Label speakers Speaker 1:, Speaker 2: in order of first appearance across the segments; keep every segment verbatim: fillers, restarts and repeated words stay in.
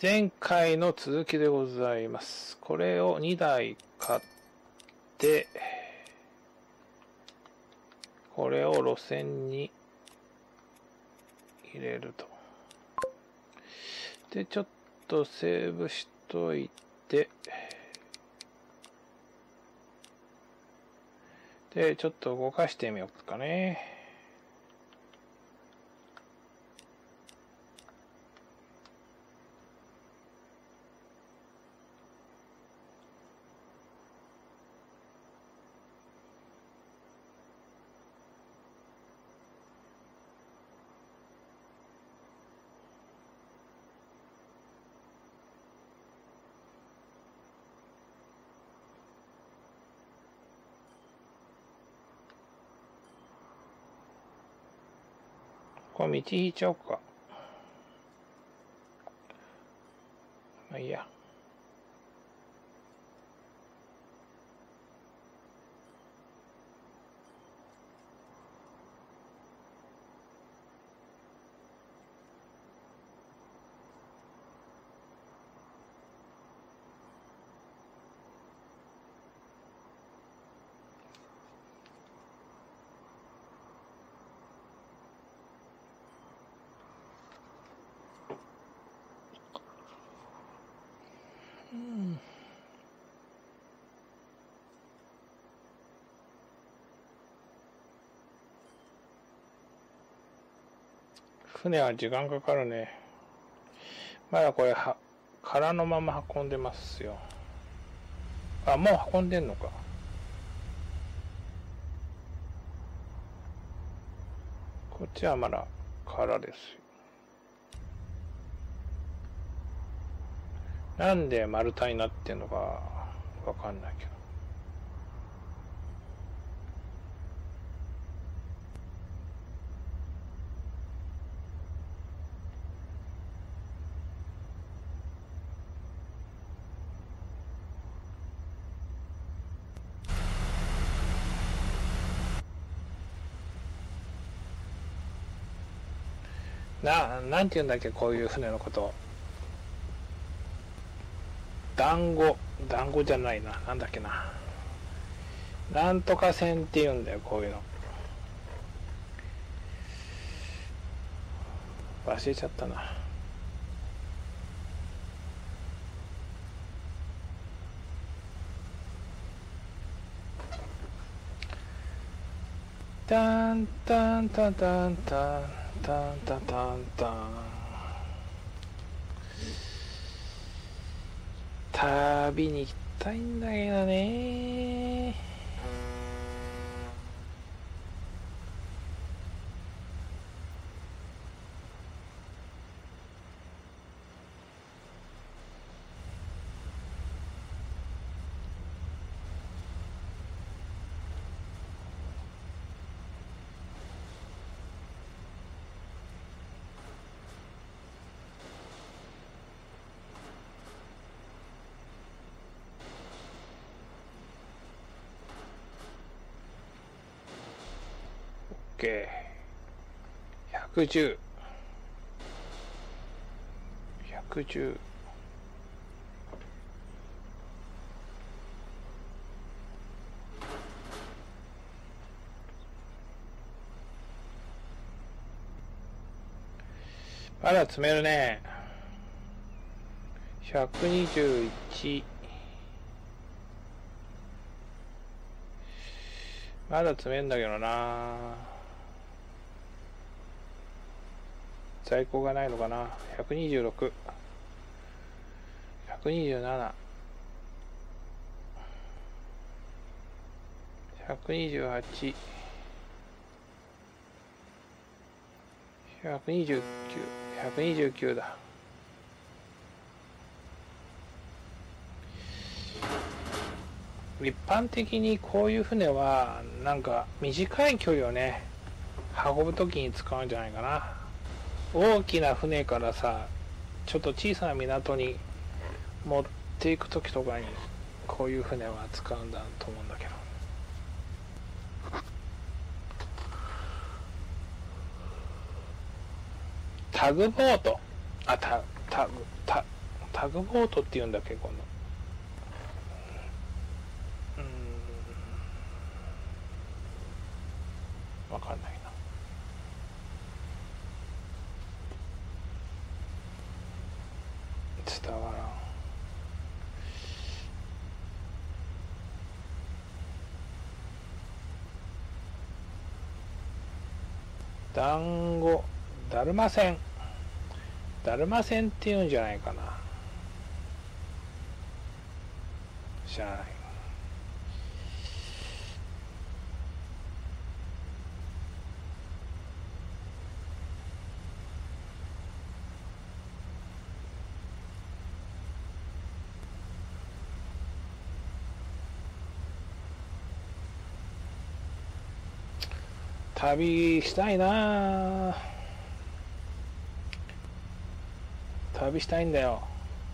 Speaker 1: 前回の続きでございます。これをにだい買って、これを路線に入れると。で、ちょっとセーブしといて、で、ちょっと動かしてみようかね。これ道引いちゃおうか。まあいいや。うん、船は時間かかるね。まだこれは空のまま運んでますよ。あ、もう運んでんのか。こっちはまだ空ですよ。なんで丸太になってんのかわかんないけど。な、なんて言うんだっけ、こういう船のこと。団子、団子じゃないな。なんだっけな。なんとか船って言うんだよ、こういうの。忘れちゃったな。タンタンタンタンタンタンタンタンタン。旅に行きたいんだけどね。ひゃくじゅう。ひゃくじゅう。まだ詰めるね。ひゃくにじゅういち。まだ詰めんだけどな。在庫がないのかな。ひゃくにじゅうろく、ひゃくにじゅうなな、ひゃくにじゅうはち、ひゃくにじゅうきゅう、ひゃくにじゅうきゅうだ。一般的にこういう船はなんか短い距離をね運ぶときに使うんじゃないかな。大きな船からさ、ちょっと小さな港に持っていくときとかにこういう船は使うんだと思うんだけど。タグボート、あ、タ、タグ、タ、 タグボートっていうんだっけ、この。うーん。わかんないな。伝わらん。団子、だるま船。だるま船っていうんじゃないかな。知らない。旅したいな。旅したいんだよ。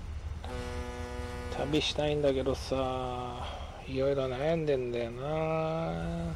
Speaker 1: 旅したいんだけどさ、いろいろ悩んでんだよな。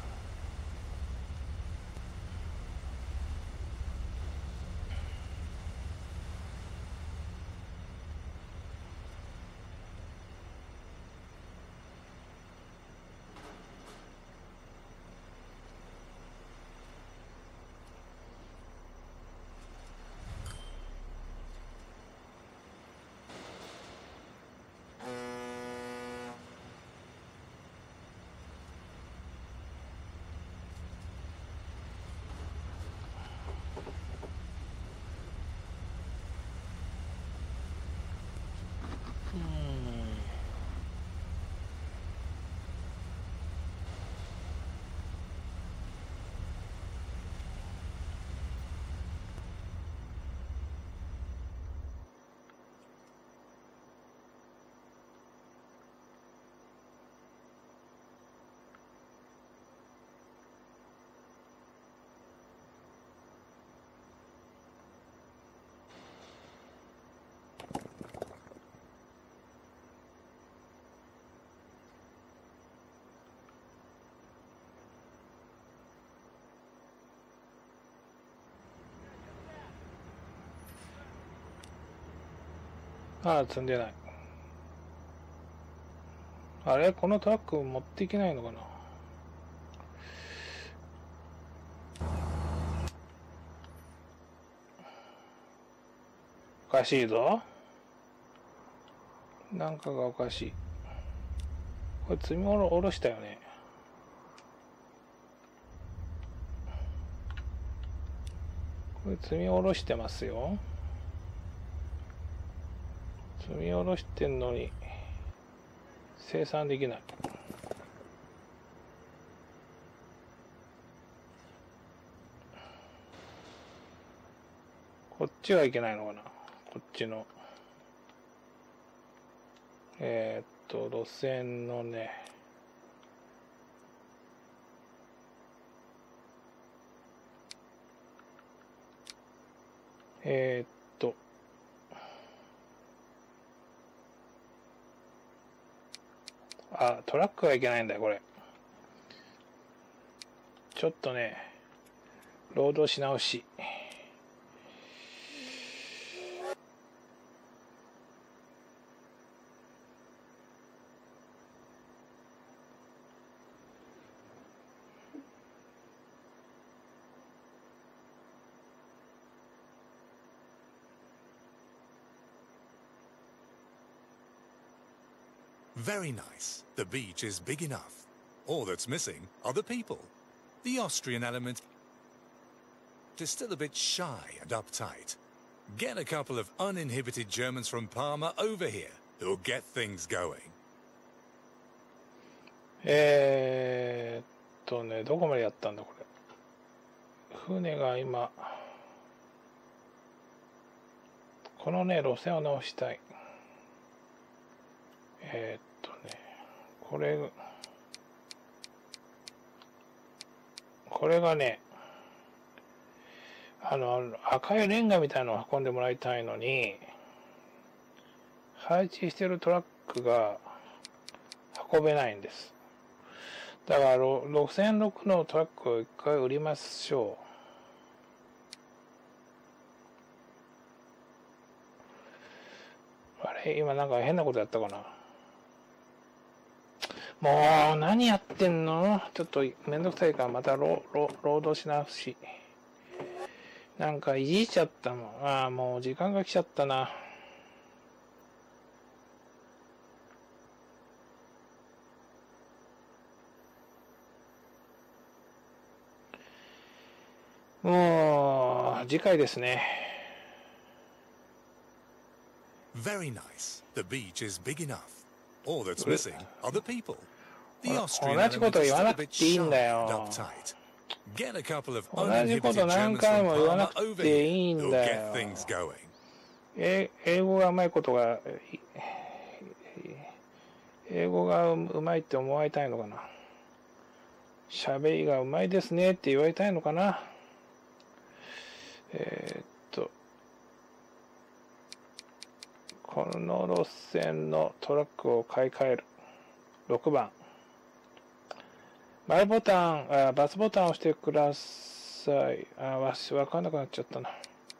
Speaker 1: ああ、積んでない。あれ、このトラック持っていけないのかな。おかしいぞ。なんかがおかしい。これ積み下ろしたよね。これ積み下ろしてますよ。積み下ろしてんのに生産できない。こっちはいけないのかな。こっちのえー、っと路線のね、えー、っとあ、トラックはいけないんだよこれ。ちょっとね、労働し直し。
Speaker 2: Very nice. The beach is big enough. All that's missing are the people. The Austrian element is still a bit shy and uptight. Get a couple of uninhibited Germans from Parma over here who'll get things going.
Speaker 1: えー、っとね、どこまでやったんだこれ。船が今、このね、路線を直したい。えー、っとね、これ、これがね、あの、赤いレンガみたいなのを運んでもらいたいのに、配置してるトラックが運べないんです。だから、ろくせんろくのトラックを一回売りましょう。あれえ、今なんか変なことやったかな。もう、何やってんの？ちょっとめんどくさいからまた労働し直し。なんかいじっちゃったもん。ああ、もう時間が来ちゃったな。もう、次回ですね。
Speaker 2: Very nice. The beach is big enough. All that's missing are the people. The Austrian element is still a bit shy and uptight. Get a couple of uninhibited Germans from Parma over here who'll get things going.
Speaker 1: え、英語がうまいことが、英語がうまいって思われたいのかな。喋りがうまいですねって言われたいのかな。えー、っと、この路線のトラックを買い替える。ろくばん。前ボタン、あ、バツボタンを押してください。あ、わし、わかんなくなっちゃったな。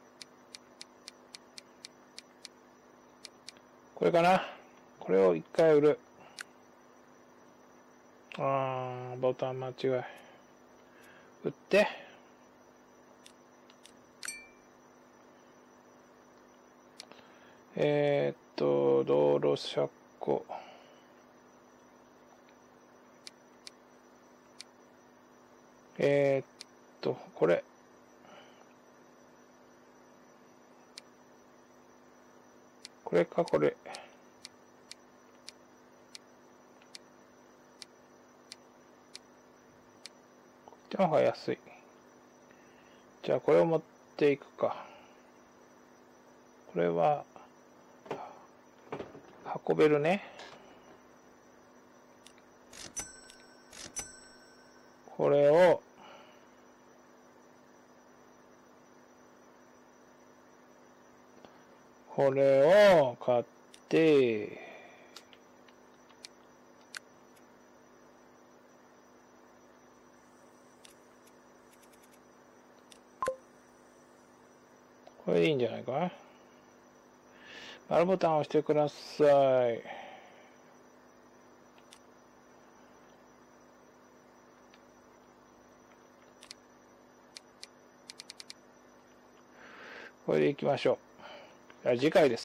Speaker 1: これかな。これを一回売る。あー、ボタン間違い。売って。えー、っと、道路車庫。えー、っと、これ。これか、これ。こっちの方が安い。じゃあ、これを持っていくか。これは、運べるね。これを、これを買って、これでいいんじゃないか。丸ボタンを押してください。これでいきましょう。じゃあ次回です。